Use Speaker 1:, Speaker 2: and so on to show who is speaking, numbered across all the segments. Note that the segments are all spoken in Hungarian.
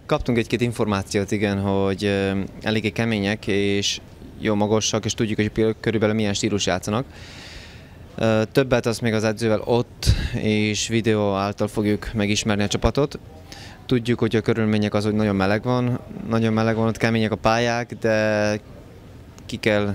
Speaker 1: Kaptunk egy-két információt, igen, hogy eléggé kemények és jó magasak, és tudjuk, hogy körülbelül milyen stílus játszanak. Többet azt még az edzővel ott és videó által fogjuk megismerni a csapatot. Tudjuk, hogy a körülmények az, hogy nagyon meleg van, ott kemények a pályák, de ki kell,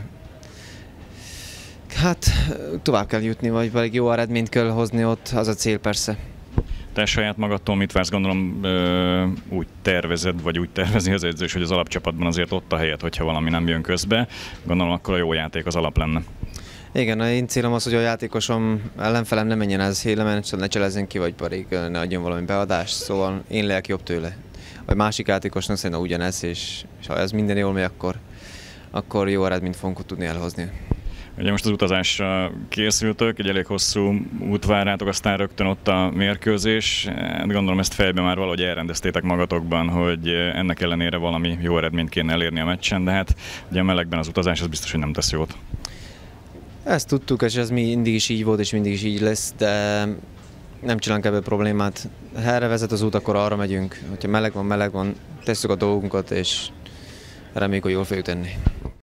Speaker 1: tovább kell jutni, vagy pedig jó eredményt kell hozni ott, az a cél persze.
Speaker 2: Te saját magadtól mit vársz? Gondolom úgy tervezed, vagy úgy tervezi az edző, hogy az alapcsapatban azért ott a helyed, hogyha valami nem jön közbe. Gondolom akkor a jó játék az alap lenne.
Speaker 1: Igen, én célom az, hogy a játékosom ellenfelem ne menjen ez hélemen, ne cselezzen ki, vagy pedig ne adjon valami beadást, szóval én legyek jobb tőle. A másik játékosnak szerintem ugyanez, és ha ez minden jól megy, akkor jó eredményt fogunk tudni elhozni.
Speaker 2: Ugye most az utazásra készültök, egy elég hosszú út vár rátok, aztán rögtön ott a mérkőzés. Gondolom ezt fejben már valahogy elrendeztétek magatokban, hogy ennek ellenére valami jó eredményt kéne elérni a meccsen, de hát ugye a melegben az utazás az biztos, hogy nem tesz jót.
Speaker 1: Ezt tudtuk, és ez mindig is így volt, és mindig is így lesz, de nem csinálunk ebből problémát. Ha erre vezet az út, akkor arra megyünk. Hogyha meleg van, tesszük a dolgunkat, és reméljük, hogy jól fogjuk tenni.